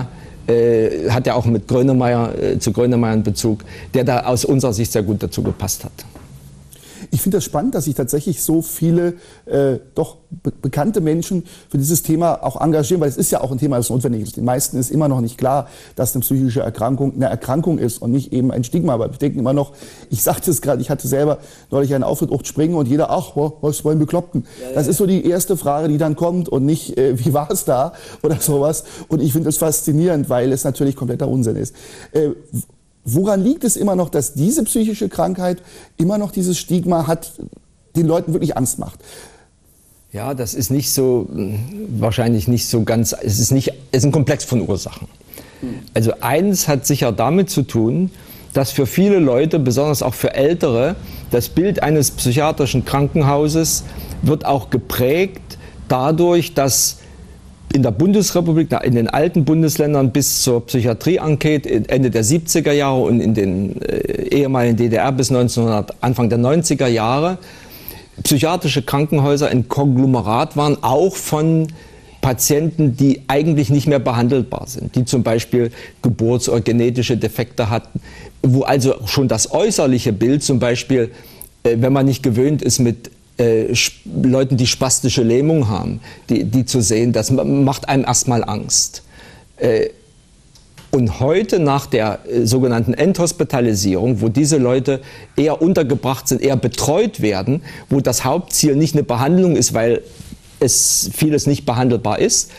äh, hat ja auch mit Grönemeyer, äh, zu Grönemeyer einen Bezug, der da aus unserer Sicht sehr gut dazu gepasst hat. Ich finde das spannend, dass sich tatsächlich so viele äh, doch be bekannte Menschen für dieses Thema auch engagieren, weil es ist ja auch ein Thema, das notwendig ist. Den meisten ist immer noch nicht klar, dass eine psychische Erkrankung eine Erkrankung ist und nicht eben ein Stigma. Aber ich denke immer noch, ich sagte es gerade, ich hatte selber neulich einen Auftritt, Ucht springen und jeder, ach, was wollen Bekloppten? Ja, ja. Das ist so die erste Frage, die dann kommt und nicht, äh, wie war es da oder sowas. Und ich finde das faszinierend, weil es natürlich kompletter Unsinn ist. Äh, Woran liegt es immer noch, dass diese psychische Krankheit immer noch dieses Stigma hat, den Leuten wirklich Angst macht? Ja, das ist nicht so, wahrscheinlich nicht so ganz, es ist nicht, es ist ein Komplex von Ursachen. Also eins hat sicher damit zu tun, dass für viele Leute, besonders auch für Ältere, das Bild eines psychiatrischen Krankenhauses wird auch geprägt dadurch, dass in der Bundesrepublik, in den alten Bundesländern bis zur Psychiatrie-Enquete Ende der siebziger Jahre und in den äh, ehemaligen D D R bis neunzehnhundert, Anfang der neunziger Jahre psychiatrische Krankenhäuser ein Konglomerat waren, auch von Patienten, die eigentlich nicht mehr behandelbar sind, die zum Beispiel Geburts- oder genetische Defekte hatten, wo also schon das äußerliche Bild zum Beispiel, äh, wenn man nicht gewöhnt ist, mit Äh, Leuten, die spastische Lähmung haben, die, die zu sehen, das macht einem erstmal Angst. Äh, und heute nach der äh, sogenannten Enthospitalisierung, wo diese Leute eher untergebracht sind, eher betreut werden, wo das Hauptziel nicht eine Behandlung ist, weil es vieles nicht behandelbar ist,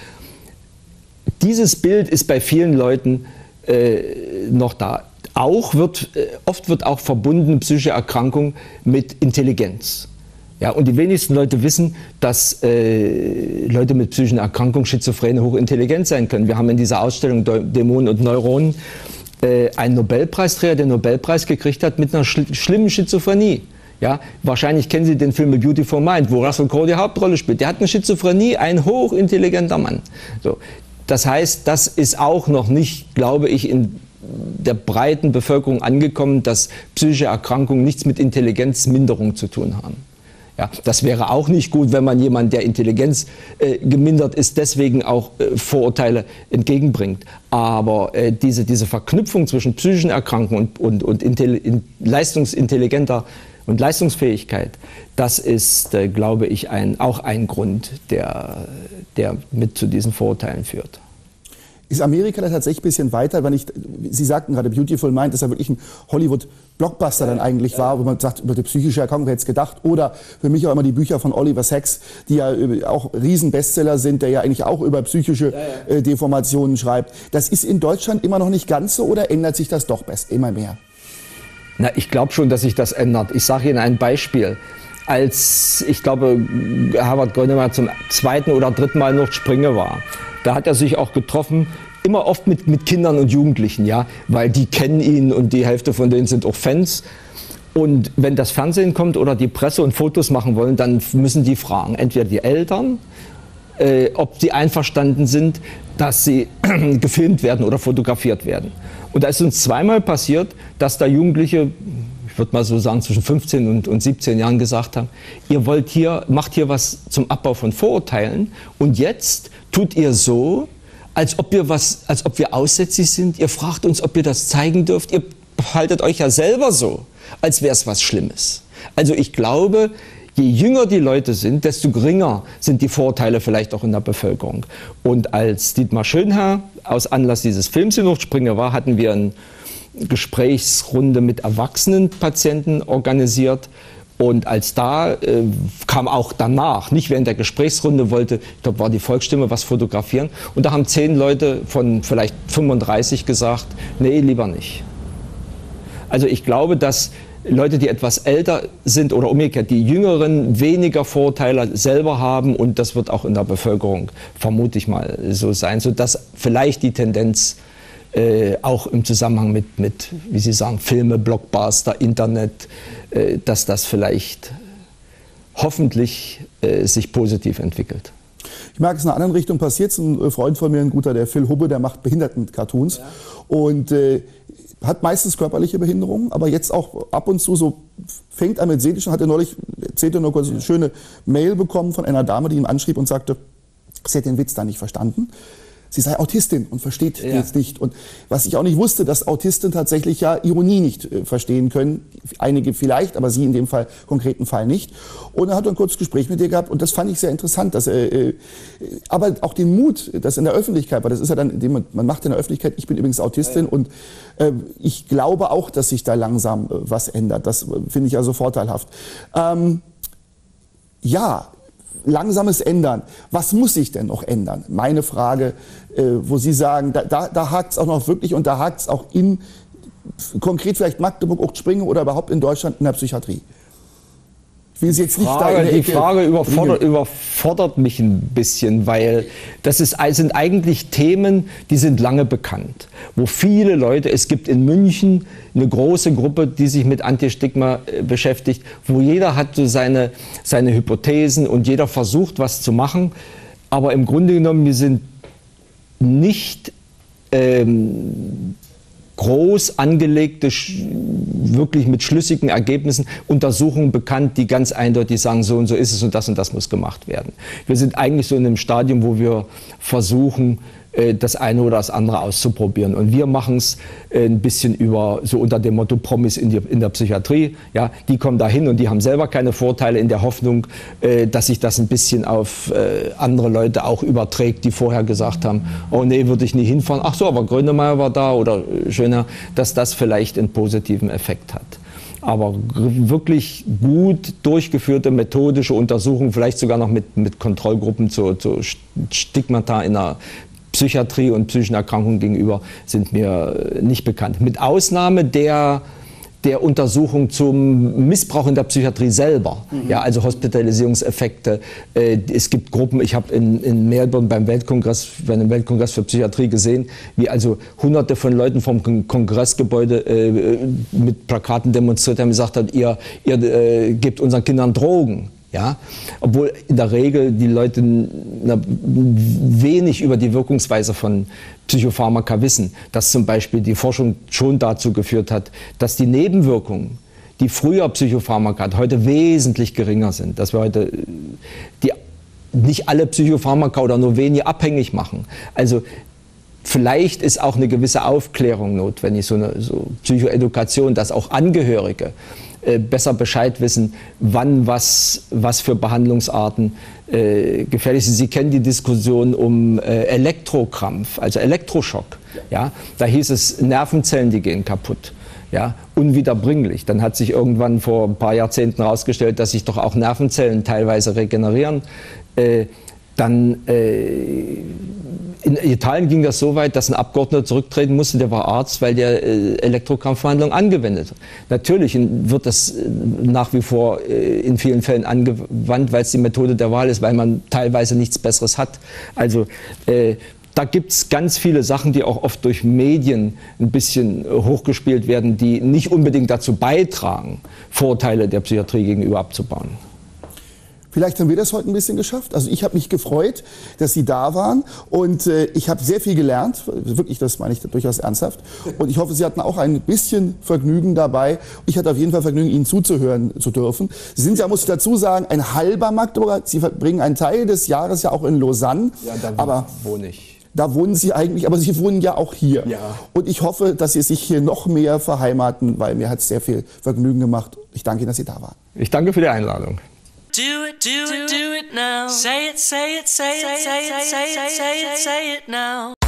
dieses Bild ist bei vielen Leuten äh, noch da. Auch wird, äh, oft wird auch verbunden psychische Erkrankung mit Intelligenz. Ja, und die wenigsten Leute wissen, dass äh, Leute mit psychischen Erkrankungen, Schizophrene, hochintelligent sein können. Wir haben in dieser Ausstellung Dämonen und Neuronen äh, einen Nobelpreisträger, der den Nobelpreis gekriegt hat mit einer schl schlimmen Schizophrenie. Ja, wahrscheinlich kennen Sie den Film A Beautiful Mind, wo Russell Crowe die Hauptrolle spielt. Der hat eine Schizophrenie, ein hochintelligenter Mann. So. Das heißt, das ist auch noch nicht, glaube ich, in der breiten Bevölkerung angekommen, dass psychische Erkrankungen nichts mit Intelligenzminderung zu tun haben. Ja, das wäre auch nicht gut, wenn man jemand, der Intelligenz äh, gemindert ist, deswegen auch äh, Vorurteile entgegenbringt. Aber äh, diese, diese Verknüpfung zwischen psychischen Erkrankungen und, und, und in, leistungsintelligenter und Leistungsfähigkeit, das ist, äh, glaube ich, ein, auch ein Grund, der, der mit zu diesen Vorurteilen führt. Ist Amerika da tatsächlich ein bisschen weiter? Wenn ich, Sie sagten gerade, Beautiful Mind, dass er wirklich ein Hollywood-Blockbuster dann eigentlich war, wo man sagt, über die psychische Erkrankung hätte es gedacht. Oder für mich auch immer die Bücher von Oliver Sacks, die ja auch Riesen-Bestseller sind, der ja eigentlich auch über psychische äh, Deformationen schreibt. Das ist in Deutschland immer noch nicht ganz so, oder ändert sich das doch best immer mehr? Na, ich glaube schon, dass sich das ändert. Ich sage Ihnen ein Beispiel. Als, ich glaube, Herbert Grönemeyer zum zweiten oder dritten Mal noch Springe war, da hat er sich auch getroffen, immer oft mit, mit Kindern und Jugendlichen, ja, weil die kennen ihn und die Hälfte von denen sind auch Fans. Und wenn das Fernsehen kommt oder die Presse und Fotos machen wollen, dann müssen die fragen, entweder die Eltern, äh, ob sie einverstanden sind, dass sie gefilmt werden oder fotografiert werden. Und da ist uns zweimal passiert, dass da Jugendliche, ich würde mal so sagen, zwischen fünfzehn und, und siebzehn Jahren gesagt haben, ihr wollt hier, macht hier was zum Abbau von Vorurteilen und jetzt tut ihr so, als ob wir was, als ob wir aussätzlich sind. Ihr fragt uns, ob ihr das zeigen dürft. Ihr haltet euch ja selber so, als wäre es was Schlimmes. Also ich glaube, je jünger die Leute sind, desto geringer sind die Vorurteile vielleicht auch in der Bevölkerung. Und als Dietmar Schönherr aus Anlass dieses Films in Ucht-Springe war, hatten wir eine Gesprächsrunde mit erwachsenen Patienten organisiert. Und als da äh, kam auch danach, nicht während der Gesprächsrunde, wollte, ich glaube, war die Volksstimme was fotografieren. Und da haben zehn Leute von vielleicht fünfunddreißig gesagt, nee, lieber nicht. Also ich glaube, dass Leute, die etwas älter sind oder umgekehrt, die Jüngeren weniger Vorurteile selber haben und das wird auch in der Bevölkerung, vermute ich mal, so sein, sodass vielleicht die Tendenz Äh, auch im Zusammenhang mit, mit, wie Sie sagen, Filme, Blockbuster, Internet, äh, dass das vielleicht hoffentlich äh, sich positiv entwickelt. Ich merke, es in einer anderen Richtung passiert. Ein Freund von mir, ein guter, der Phil Hubbe, der macht Behinderten-Cartoons ja. und äh, hat meistens körperliche Behinderungen, aber jetzt auch ab und zu so fängt an mit seelischen, hat er neulich, erzählte nur kurz, eine schöne Mail bekommen von einer Dame, die ihm anschrieb und sagte, sie hätte den Witz da nicht verstanden. sie sei Autistin und versteht Ja. jetzt nicht. Und was ich auch nicht wusste, dass Autisten tatsächlich ja Ironie nicht äh, verstehen können. Einige vielleicht, aber sie in dem Fall, konkreten Fall nicht. Und er hat ein kurzes Gespräch mit ihr gehabt und das fand ich sehr interessant. Dass, äh, äh, aber auch den Mut, das in der Öffentlichkeit, weil das ist ja dann, indem man, man macht in der Öffentlichkeit, ich bin übrigens Autistin ja. und äh, ich glaube auch, dass sich da langsam äh, was ändert. Das äh, finde ich also vorteilhaft. Ähm, ja, langsames Ändern. Was muss sich denn noch ändern? Meine Frage, äh, wo Sie sagen, da, da, da hakt es auch noch wirklich und da hakt es auch in, konkret vielleicht Magdeburg, Ochtspringe oder überhaupt in Deutschland in der Psychiatrie. Ich will Sie jetzt nicht Frage, da in der die Ecke Frage überfordert, bringen. überfordert mich ein bisschen, weil das ist, sind eigentlich Themen, die sind lange bekannt. Wo viele Leute, es gibt in München eine große Gruppe, die sich mit Antistigma äh, beschäftigt, wo jeder hat so seine, seine Hypothesen und jeder versucht, was zu machen. Aber im Grunde genommen, wir sind nicht ähm, groß angelegte, wirklich mit schlüssigen Ergebnissen, Untersuchungen bekannt, die ganz eindeutig sagen, so und so ist es und das und das muss gemacht werden. Wir sind eigentlich so in einem Stadium, wo wir versuchen, das eine oder das andere auszuprobieren. Und wir machen es ein bisschen über, so unter dem Motto Promis in, die, in der Psychiatrie. Ja, die kommen da hin und die haben selber keine Vorteile, in der Hoffnung, dass sich das ein bisschen auf andere Leute auch überträgt, die vorher gesagt haben, oh nee, würde ich nie hinfahren. Ach so, aber Grönemeyer war da oder Schöner, dass das vielleicht einen positiven Effekt hat. Aber wirklich gut durchgeführte methodische Untersuchungen, vielleicht sogar noch mit, mit Kontrollgruppen zu, zu Stigmata in der Psychiatrie und psychischen Erkrankungen gegenüber, sind mir nicht bekannt. Mit Ausnahme der, der Untersuchung zum Missbrauch in der Psychiatrie selber, mhm. ja, also Hospitalisierungseffekte. Äh, es gibt Gruppen, ich habe in, in Melbourne beim Weltkongress, bei einem Weltkongress für Psychiatrie gesehen, wie also hunderte von Leuten vom Kon Kongressgebäude äh, mit Plakaten demonstriert haben, gesagt haben, ihr, ihr äh, gebt unseren Kindern Drogen. Ja, obwohl in der Regel die Leute na, wenig über die Wirkungsweise von Psychopharmaka wissen, dass zum Beispiel die Forschung schon dazu geführt hat, dass die Nebenwirkungen, die früher Psychopharmaka hat, heute wesentlich geringer sind, dass wir heute die, nicht alle Psychopharmaka oder nur wenige abhängig machen. Also vielleicht ist auch eine gewisse Aufklärung notwendig, so eine so Psychoedukation, dass auch Angehörige äh, besser Bescheid wissen, wann was, was für Behandlungsarten äh, gefährlich sind. Sie kennen die Diskussion um äh, Elektrokrampf, also Elektroschock. Ja? Da hieß es, Nervenzellen, die gehen kaputt. Ja, unwiederbringlich. Dann hat sich irgendwann vor ein paar Jahrzehnten herausgestellt, dass sich doch auch Nervenzellen teilweise regenerieren. Äh, dann äh, in Italien ging das so weit, dass ein Abgeordneter zurücktreten musste, der war Arzt, weil der äh, Elektrokrampfbehandlung angewendet hat. Natürlich wird das äh, nach wie vor äh, in vielen Fällen angewandt, weil es die Methode der Wahl ist, weil man teilweise nichts Besseres hat. Also äh, da gibt es ganz viele Sachen, die auch oft durch Medien ein bisschen hochgespielt werden, die nicht unbedingt dazu beitragen, Vorteile der Psychiatrie gegenüber abzubauen. Vielleicht haben wir das heute ein bisschen geschafft. Also ich habe mich gefreut, dass Sie da waren und äh, ich habe sehr viel gelernt. Wirklich, das meine ich durchaus ernsthaft. Und ich hoffe, Sie hatten auch ein bisschen Vergnügen dabei. Ich hatte auf jeden Fall Vergnügen, Ihnen zuzuhören zu dürfen. Sie sind ja, muss ich dazu sagen, ein halber Magdeburger. Sie verbringen einen Teil des Jahres ja auch in Lausanne. Ja, da aber wohne ich. Da wohnen Sie eigentlich, aber Sie wohnen ja auch hier. Ja. Und ich hoffe, dass Sie sich hier noch mehr verheimaten, weil mir hat es sehr viel Vergnügen gemacht. Ich danke Ihnen, dass Sie da waren. Ich danke für die Einladung. Do it, do it, do it now. Say it, say it, say it, say it, say it, say it, say it now.